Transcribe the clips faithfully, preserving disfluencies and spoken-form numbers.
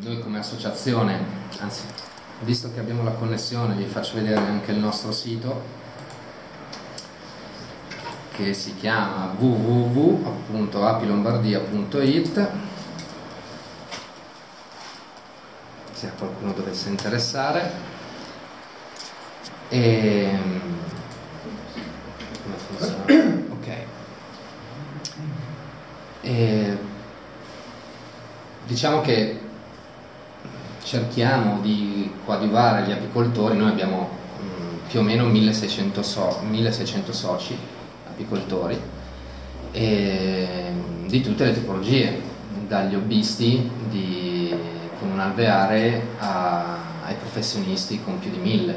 noi come associazione, anzi, visto che abbiamo la connessione, vi faccio vedere anche il nostro sito che si chiama w w w punto apilombardia punto it. Se a qualcuno dovesse interessare. E come funziona? Ok. E diciamo che cerchiamo di coadiuvare gli apicoltori. Noi abbiamo mh, più o meno milleseicento, so, milleseicento soci apicoltori, e di tutte le tipologie, dagli hobbisti di, con un alveare a, ai professionisti con più di mille.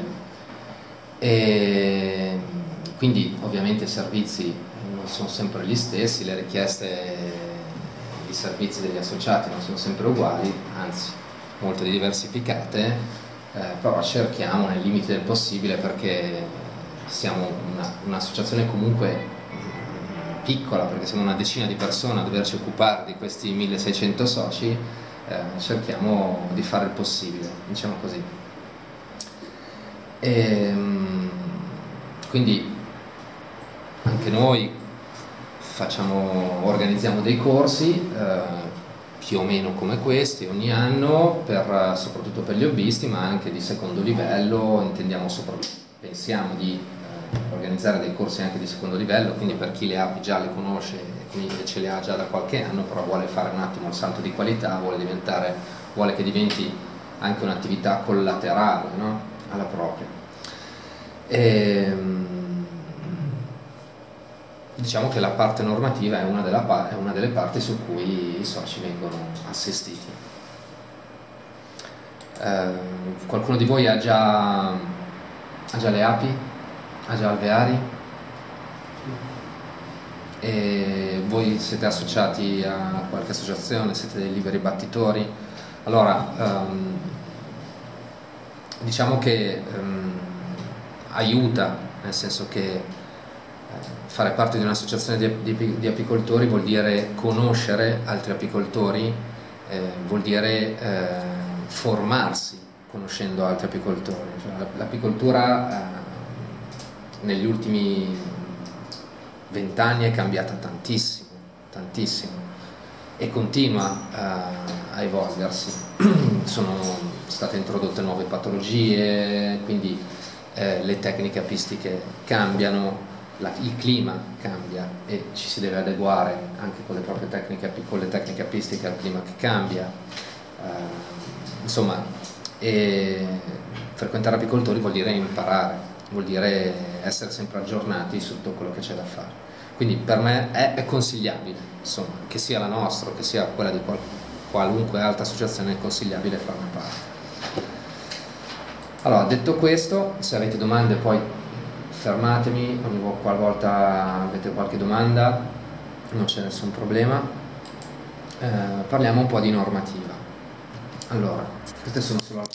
E quindi ovviamente i servizi non sono sempre gli stessi, le richieste di servizi degli associati non sono sempre uguali, anzi molto diversificate, eh, però cerchiamo nei limiti del possibile, perché siamo un'associazione una comunque piccola, perché siamo una decina di persone a doverci occupare di questi milleseicento soci, eh, cerchiamo di fare il possibile, diciamo così. E, quindi anche noi facciamo, organizziamo dei corsi eh, più o meno come questi ogni anno, per, soprattutto per gli hobbisti, ma anche di secondo livello. Intendiamo soprattutto, pensiamo di eh, organizzare dei corsi anche di secondo livello, quindi per chi le api già le conosce e quindi ce le ha già da qualche anno, però vuole fare un attimo il salto di qualità, vuole diventare, vuole che diventi anche un'attività collaterale, no? Alla propria. E, diciamo che la parte normativa è una, della, è una delle parti su cui i soci vengono assistiti. Eh, qualcuno di voi ha già, ha già le api? Ha già alveari? E voi siete associati a qualche associazione? Siete dei liberi battitori? Allora, ehm, diciamo che ehm, aiuta, nel senso che fare parte di un'associazione di, di, di apicoltori vuol dire conoscere altri apicoltori, eh, vuol dire eh, formarsi conoscendo altri apicoltori. Cioè, l'apicoltura eh, negli ultimi vent'anni è cambiata tantissimo, tantissimo, e continua eh, a evolversi. Sono state introdotte nuove patologie, quindi eh, le tecniche apistiche cambiano. La, il clima cambia e ci si deve adeguare anche con le proprie tecniche, con le tecniche apistiche al clima che cambia. Eh, insomma, e frequentare apicoltori vuol dire imparare, vuol dire essere sempre aggiornati su tutto quello che c'è da fare. Quindi per me è, è consigliabile, insomma, che sia la nostra, che sia quella di qual, qualunque altra associazione, è consigliabile farne parte. Allora, detto questo, se avete domande poi fermatemi, ogni qualvolta avete qualche domanda, non c'è nessun problema. Eh, parliamo un po' di normativa. Allora, queste sono solo